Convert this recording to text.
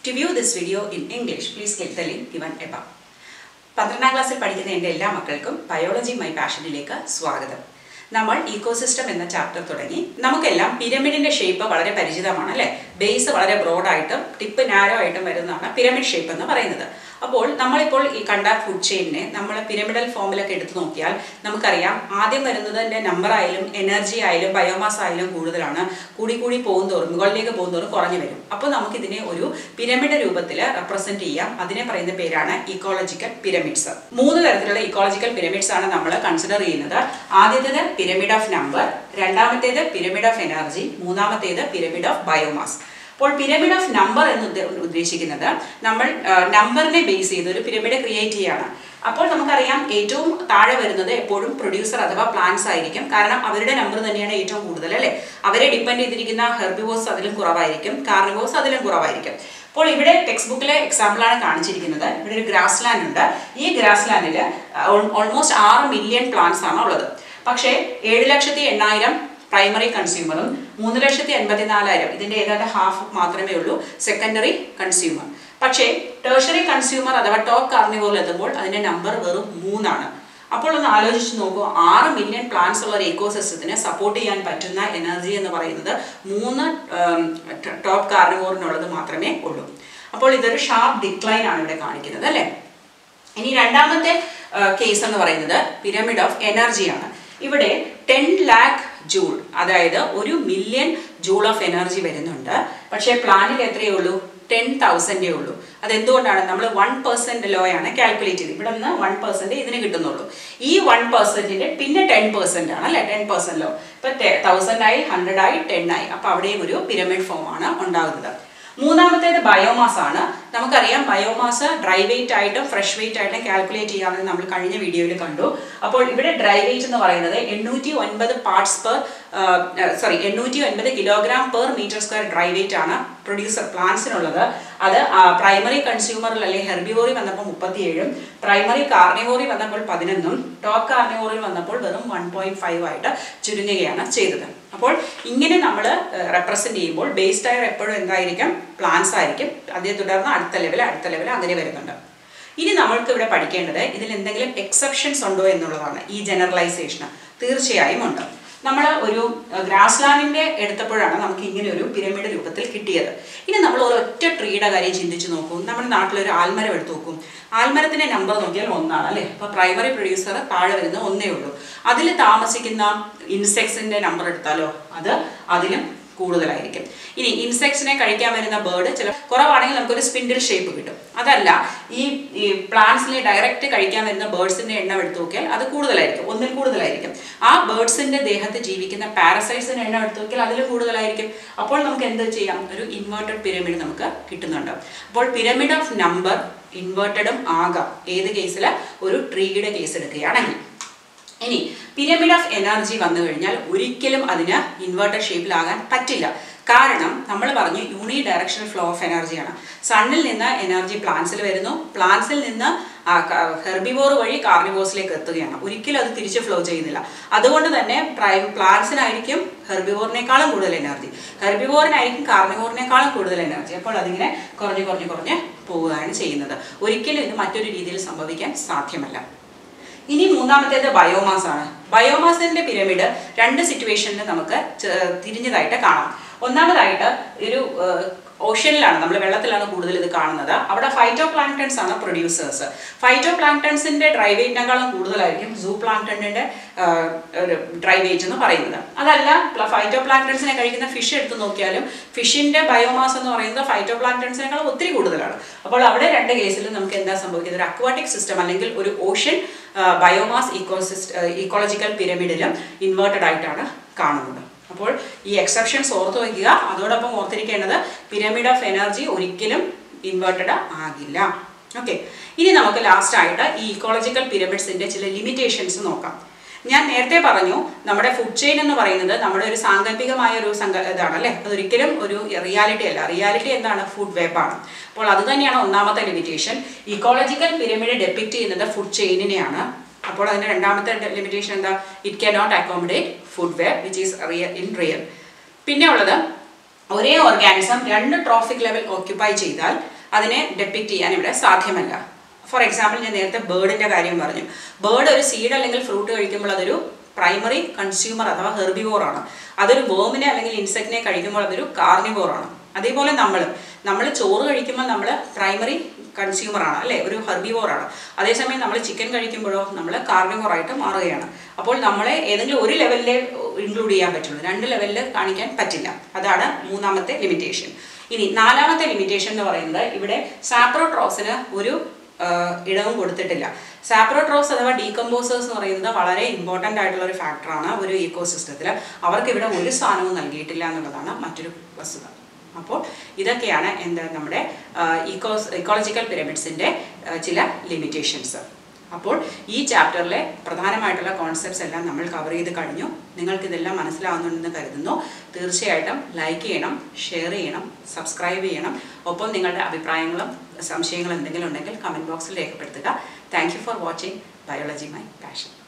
To view this video in English, please click the link given above. 12ാം ക്ലാസ്സിൽ പഠിക്കുന്ന എൻ്റെ എല്ലാ മക്കൾക്കും ബയോളജി മൈ പാഷനിലേക്ക് സ്വാഗതം. നമ്മൾ ഇക്കോസിസ്റ്റം എന്ന ചാപ്റ്റർ തുടങ്ങി. നമുക്കെല്ലാം പിരമിഡിന്റെ ഷേപ്പ് വളരെ പരിചിതമാണ് അല്ലേ? ബേസ് വളരെ ബ്രോഡായിട്ടും ടിപ്പ് നാരോ ആയിട്ടും വരുന്നതാണ് പിരമിഡ് ഷേപ്പ് എന്ന് പറയുന്നത്. അപ്പോൾ നമ്മളിപ്പോൾ ഈ കണ്ട ഫുഡ് ചെയിനിനെ നമ്മൾ പിരമിഡൽ ഫോമിലൊക്കെ എടുത്തു നോക്കിയാൽ നമുക്കറിയാം ആദ്യം വരുന്നതിൻ്റെ നമ്പർ ആയാലും എനർജി ആയാലും ബയോമാസ് ആയാലും കൂടുതലാണ്. കൂടി പോകുന്തോറും മുകളിലേക്ക് പോകുന്തോറും കുറഞ്ഞു വരും. അപ്പോൾ നമുക്കിതിനെ ഒരു പിരമിഡ് രൂപത്തിൽ റെപ്രസെന്റ് ചെയ്യാം. അതിനെ പറയുന്ന പേരാണ് ഇക്കോളജിക്കൽ പിരമിഡ്സ്. 3 തരത്തിലുള്ള ഇക്കോളജിക്കൽ പിരമിഡ്സ് ആണ് നമ്മൾ കൺസിഡർ ചെയ്യുന്നത്. ആദ്യത്തേത് പിരമിഡ് ഓഫ് നമ്പർ, രണ്ടാമത്തേത് പിരമിഡ് ഓഫ് എനർജി, മൂന്നാമത്തേത് പിരമിഡ് ഓഫ് ബയോമാസ്. അപ്പോൾ പിരമിഡ് ഓഫ് നമ്പർ എന്ന് ഉദ്ദേശിക്കുന്നത് നമ്മൾ നമ്പറിനെ ബേസ് ചെയ്ത് ഒരു പിരമിഡ് ക്രിയേറ്റ് ചെയ്യാണ്. അപ്പോൾ നമുക്കറിയാം ഏറ്റവും താഴെ വരുന്നത് എപ്പോഴും പ്രൊഡ്യൂസർ അഥവാ പ്ലാന്റ്സ് ആയിരിക്കും. കാരണം അവരുടെ നമ്പർ തന്നെയാണ് ഏറ്റവും കൂടുതൽ അല്ലേ? അവരെ ഡിപ്പെൻഡ് ചെയ്തിരിക്കുന്ന ഹെർബിവോർസ് അതിലും കുറവായിരിക്കും, കാർണിവോർസ് അതിലും കുറവായിരിക്കും. അപ്പോൾ ഇവിടെ ടെക്സ്റ്റ് ബുക്കിലെ എക്സാമ്പിളാണ് കാണിച്ചിരിക്കുന്നത്. ഇവിടെ ഒരു ഗ്രാസ് ലാൻഡ് ഉണ്ട്. ഈ ഗ്രാസ് ലാൻഡിൽ ഓൾമോസ്റ്റ് 6 മില്യൺ പ്ലാന്റ്സ് ആണ് ഉള്ളത്. പക്ഷേ 7,80,000 പ്രൈമറി കൺസ്യൂമറും 3,84,000 ഇതിൻ്റെ ഏതാണ്ട് ഹാഫ് മാത്രമേ ഉള്ളൂ സെക്കൻഡറി കൺസ്യൂമർ. പക്ഷേ ടേർഷറി കൺസ്യൂമർ അഥവാ ടോപ്പ് കാർണിവോറിൽ എത്തുമ്പോൾ അതിൻ്റെ നമ്പർ വെറും 3 ആണ്. അപ്പോൾ ഒന്ന് ആലോചിച്ച് നോക്കൂ, 6 മില്യൺ പ്ലാന്റ്സ് ഉള്ള ഒരു ഇക്കോസിസ്റ്റത്തിനെ സപ്പോർട്ട് ചെയ്യാൻ പറ്റുന്ന എനർജി എന്ന് പറയുന്നത് 3 ടോപ്പ് കാർണിവോറിനുള്ളത് മാത്രമേ ഉള്ളൂ. അപ്പോൾ ഇതൊരു ഷാർപ്പ് ഡിക്ലൈൻ ആണ് ഇവിടെ കാണിക്കുന്നത് അല്ലേ? ഇനി രണ്ടാമത്തെ കേസ് എന്ന് പറയുന്നത് പിരമിഡ് ഓഫ് എനർജിയാണ്. ഇവിടെ 10 lakh ജൂൾ, അതായത് 1 മില്യൺ ജൂൾ ഓഫ് എനർജി വരുന്നുണ്ട്. പക്ഷേ പ്ലാനിൽ എത്രയേ ഉള്ളൂ? 10,000 ഉള്ളൂ. അതെന്തുകൊണ്ടാണ്? നമ്മൾ 1% ലോ ആണ് കാൽക്കുലേറ്റ് ചെയ്ത് ഇവിടെ നിന്ന് 1% ഇതിന് കിട്ടുന്നുള്ളൂ. ഈ 1%ന്റെ പിന്നെ 10% ആണ് അല്ലെ? 10% ലോ. ഇപ്പൊ 1000 ആയി, 100 ആയി, 10 ആയി. അപ്പൊ അവിടെയും ഒരു പിരമിഡ് ഫോം ആണ് ഉണ്ടാകുന്നത്. മൂന്നാമത്തേത് ബയോമാസ് ആണ്. നമുക്കറിയാം ബയോമാസ് ഡ്രൈ വെയിറ്റ് ആയിട്ടും ഫ്രഷ് വെയിറ്റ് ആയിട്ടും കാൽക്കുലേറ്റ് ചെയ്യാമെന്ന് നമ്മൾ കഴിഞ്ഞ വീഡിയോയിൽ കണ്ടു. അപ്പോൾ ഇവിടെ ഡ്രൈ വെയിറ്റ് എന്ന് പറയുന്നത് 809 kilogram per metre square dry weight ആണ് പ്രൊഡ്യൂസർ പ്ലാന്റ്സിനുള്ളത്. അത് പ്രൈമറി കൺസ്യൂമറിൽ അല്ലെങ്കിൽ ഹെർബിവോറി വന്നപ്പോൾ 37, പ്രൈമറി കാർണിവോറി വന്നപ്പോൾ 11, ടോപ്പ് കാർണിവോറിൽ വന്നപ്പോൾ വെറും 1.5 ആയിട്ട് ചുരുങ്ങുകയാണ് ചെയ്തത്. അപ്പോൾ ഇങ്ങനെ നമ്മൾ റെപ്രസെന്റ് ചെയ്യുമ്പോൾ ബേസ് ടയർ എപ്പോഴും എന്തായിരിക്കും? പ്ലാന്റ്സ് ആയിരിക്കും. അതേ തുടർന്ന് അടുത്ത ലെവൽ അങ്ങനെ വരുന്നുണ്ട്. ഇനി നമ്മൾക്ക് ഇവിടെ പഠിക്കേണ്ടത് ഇതിൽ എന്തെങ്കിലും എക്സെപ്ഷൻസ് ഉണ്ടോ എന്നുള്ളതാണ്. ഈ ജനറലൈസേഷൻ തീർച്ചയായും ഉണ്ട്. നമ്മൾ ഒരു ഗ്രാസ് ലാൻഡിന്റെ എടുത്തപ്പോഴാണ് നമുക്ക് ഇങ്ങനെ ഒരു പിരമിഡ് രൂപത്തിൽ കിട്ടിയത്. ഇനി നമ്മൾ ഒരൊറ്റ ട്രീയുടെ കാര്യം ചിന്തിച്ച് നോക്കും. നമ്മുടെ നാട്ടിലൊരു ആൽമരം എടുത്തു നോക്കും. ആൽമരത്തിന്റെ നമ്പർ നോക്കിയാൽ 1 ആണ് അല്ലേ? അപ്പോൾ പ്രൈമറി പ്രൊഡ്യൂസർ താഴെ വരുന്ന 1 ഉള്ളൂ. അതിൽ താമസിക്കുന്ന ഇൻസെക്ട്സിന്റെ നമ്പർ എടുത്താലോ അത് അതിലും കൂടുതലായിരിക്കും. ഇനി ഇൻസെക്ട്സിനെ കഴിക്കാൻ വരുന്ന ബേർഡ് ചില കുറവാണെങ്കിൽ നമുക്കൊരു സ്പിൻഡിൽ ഷേപ്പ് കിട്ടും. അതല്ല, ഈ പ്ലാന്റ്സിനെ ഡയറക്റ്റ് കഴിക്കാൻ വരുന്ന ബേർഡ്സിന്റെ എണ്ണം എടുത്തു നോക്കിയാൽ അത് കൂടുതലായിരിക്കും, 1 കൂടുതലായിരിക്കും. ആ ബേർഡ്സിന്റെ ദേഹത്ത് ജീവിക്കുന്ന പാരസൈറ്റ്സിന്റെ എണ്ണം എടുത്തു നോക്കിയാൽ അതിലും കൂടുതലായിരിക്കും. അപ്പോൾ നമുക്ക് എന്ത് ചെയ്യാം? ഒരു ഇൻവേർട്ടഡ് പിരമിഡ് നമുക്ക് കിട്ടുന്നുണ്ട്. അപ്പോൾ പിരമിഡ് ഓഫ് നമ്പർ ഇൻവേർട്ടഡും ആകാം ഏത് കേസിൽ? ഒരു ട്രീയുടെ കേസ് എടുക്കുകയാണെങ്കിൽ. ഇനി പിരമിഡ് ഓഫ് എനർജി വന്നു കഴിഞ്ഞാൽ ഒരിക്കലും അതിന് ഇൻവേർട്ടഡ് ഷേപ്പിലാകാൻ പറ്റില്ല. കാരണം നമ്മൾ പറഞ്ഞു യൂണി ഡയറക്ഷണൽ ഫ്ലോ ഓഫ് എനർജിയാണ്. സണ്ണിൽ നിന്ന് എനർജി പ്ലാന്റ്സിൽ വരുന്നു, പ്ലാന്റ്സിൽ നിന്ന് ഹെർബിവോർ വഴി കാർണിവോർസിലേക്ക് എത്തുകയാണ്. ഒരിക്കലും അത് തിരിച്ച് ഫ്ലോ ചെയ്യുന്നില്ല. അതുകൊണ്ട് തന്നെ പ്ലാന്റ്സിനായിരിക്കും ഹെർബിവോറിനേക്കാളും കൂടുതൽ എനർജി, ഹെർബിവോറിനായിരിക്കും കാർണിവോറിനേക്കാളും കൂടുതൽ എനർജി. അപ്പോൾ അതിങ്ങനെ കുറഞ്ഞ് പോവുകയാണ് ചെയ്യുന്നത്. ഒരിക്കലും ഇത് മറ്റൊരു രീതിയിൽ സംഭവിക്കാൻ സാധ്യമല്ല. ഇനി മൂന്നാമത്തേത് ബയോമാസ് ആണ്. ബയോമാസിന്റെ പിരമിഡ് 2 സിറ്റുവേഷനിൽ നമുക്ക് തിരിഞ്ഞതായിട്ട് കാണാം. ഒന്നാമതായിട്ട് ഒരു ഓഷ്യനിലാണ്, നമ്മൾ വെള്ളത്തിലാണ് കൂടുതൽ ഇത് കാണുന്നത്. അവിടെ ഫൈറ്റോ പ്ലാങ്ക്ടൺസ് ആണ് പ്രൊഡ്യൂസേഴ്സ്. ഫൈറ്റോ പ്ലാങ്ക്ടൺസിന്റെ ഡ്രൈ വെയിറ്റിനേക്കാളും കൂടുതലായിരിക്കും സൂ പ്ലാങ്ക്ടണിന്റെ ഡ്രൈ വെയിറ്റ് എന്ന് പറയുന്നത്. അതല്ല, ഫൈറ്റോ പ്ലാങ്ക്ടൺസിനെ കഴിക്കുന്ന ഫിഷ് എടുത്ത് നോക്കിയാലും ഫിഷിന്റെ ബയോമാസ് എന്ന് പറയുന്നത് ഫൈറ്റോ പ്ലാങ്ക്ടൺസിനേക്കാളും ഒത്തിരി കൂടുതലാണ്. അപ്പോൾ അവിടെ 2 കേസിലും നമുക്ക് എന്താ സംഭവിക്കുന്നത്? ഒരു അക്വാട്ടിക് സിസ്റ്റം അല്ലെങ്കിൽ ഒരു ഓഷ്യൻ ബയോമാസ് ഇക്കോളജിക്കൽ പിരമിഡിലും ഇൻവേർട്ടഡ് ആയിട്ടാണ് കാണുന്നത്. അപ്പോൾ ഈ എക്സെപ്ഷൻസ് ഓർത്ത് വയ്ക്കുക. അതോടൊപ്പം ഓർത്തിരിക്കേണ്ടത് പിരമിഡ് ഓഫ് എനർജി ഒരിക്കലും ഇൻവേർട്ടഡ് ആകില്ല. ഓക്കെ, ഇനി നമുക്ക് ലാസ്റ്റ് ആയിട്ട് ഈ ഇക്കോളജിക്കൽ പിരമിഡ്സിന്റെ ചില ലിമിറ്റേഷൻസ് നോക്കാം. ഞാൻ നേരത്തെ പറഞ്ഞു നമ്മുടെ ഫുഡ് ചെയിൻ എന്ന് പറയുന്നത് നമ്മുടെ ഒരു സാങ്കല്പികമായ ഒരു ഇതാണ് അല്ലേ? അതൊരിക്കലും ഒരു റിയാലിറ്റി അല്ല. റിയാലിറ്റി എന്താണ്? ഫുഡ് വെബാണ്. അപ്പോൾ അത് തന്നെയാണ് ഒന്നാമത്തെ ലിമിറ്റേഷൻ. ഇക്കോളജിക്കൽ പിരമിഡ് ഡെപ്പിക്റ്റ് ചെയ്യുന്നത് ഫുഡ് ചെയിനിനെയാണ്. അപ്പോൾ അതിന്റെ രണ്ടാമത്തെ ലിമിറ്റേഷൻ എന്താ? It cannot accommodate food web which is in real. പിന്നെ ഉള്ളത് ഒരേ ഓർഗാനിസം 2 ട്രോഫിക് ലെവൽ ഓക്യുപ്പൈ ചെയ്താൽ അതിനെ ഡെപ്പിക്റ്റ് ചെയ്യാൻ ഇവിടെ സാധ്യമല്ല. ഫോർ എക്സാമ്പിൾ, ഞാൻ നേരത്തെ ബേർഡിൻ്റെ കാര്യം പറഞ്ഞു. ബേർഡ് ഒരു സീഡ് അല്ലെങ്കിൽ ഫ്രൂട്ട് കഴിക്കുമ്പോൾ അതൊരു പ്രൈമറി കൺസ്യൂമർ അഥവാ ഹെർബിവോറാണ്. അതൊരു വേമിനെ അല്ലെങ്കിൽ ഇൻസെക്റ്റിനെ കഴിക്കുമ്പോൾ അതൊരു കാർണിവോറാണ്. അതേപോലെ നമ്മൾ ചോറ് കഴിക്കുമ്പോൾ നമ്മൾ പ്രൈമറി കൺസ്യൂമറാണ് അല്ലേ, ഒരു ഹെർബിവോറാണ്. അതേസമയം നമ്മൾ ചിക്കൻ കഴിക്കുമ്പോഴോ നമ്മൾ കാർണിവോറായിട്ട് മാറുകയാണ്. അപ്പോൾ നമ്മളെ ഏതെങ്കിലും ഒരു ലെവലിൽ ഇൻക്ലൂഡ് ചെയ്യാൻ പറ്റുള്ളൂ, 2 ലെവലിൽ കാണിക്കാൻ പറ്റില്ല. അതാണ് 3ാമത്തെ ലിമിറ്റേഷൻ. ഇനി 4ാമത്തെ ലിമിറ്റേഷൻ എന്ന് പറയുന്നത്, ഇവിടെ സാപ്രോട്രോപ്സിന് ഒരു ഇടവും കൊടുത്തിട്ടില്ല. സാപ്രോട്രോപ്സ് അഥവാ ഡീകമ്പോസേഴ്സ് എന്ന് പറയുന്നത് വളരെ ഇമ്പോർട്ടൻ്റ് ആയിട്ടുള്ള ഒരു ഫാക്ടറാണ് ഒരു ഇക്കോസിസ്റ്റത്തിൽ. അവർക്ക് ഇവിടെ ഒരു സാധനവും നൽകിയിട്ടില്ല എന്നുള്ളതാണ് മറ്റൊരു വസ്തുത. അപ്പോൾ ഇതൊക്കെയാണ് നമ്മുടെ ഇക്കോളജിക്കൽ പിരമിഡ്സിൻ്റെ ചില ലിമിറ്റേഷൻസ്. അപ്പോൾ ഈ ചാപ്റ്ററിലെ പ്രധാനമായിട്ടുള്ള കോൺസെപ്റ്റ്സ് എല്ലാം നമ്മൾ കവർ ചെയ്ത് കഴിഞ്ഞു. നിങ്ങൾക്കിതെല്ലാം മനസ്സിലാവുന്നുണ്ടെന്ന് കരുതുന്നു. തീർച്ചയായിട്ടും ലൈക്ക് ചെയ്യണം, ഷെയർ ചെയ്യണം, സബ്സ്ക്രൈബ് ചെയ്യണം. ഒപ്പം നിങ്ങളുടെ അഭിപ്രായങ്ങളും സംശയങ്ങളും എന്തെങ്കിലും ഉണ്ടെങ്കിൽ കമൻറ്റ് ബോക്സിൽ രേഖപ്പെടുത്തുക. Thank you for watching biology my passion.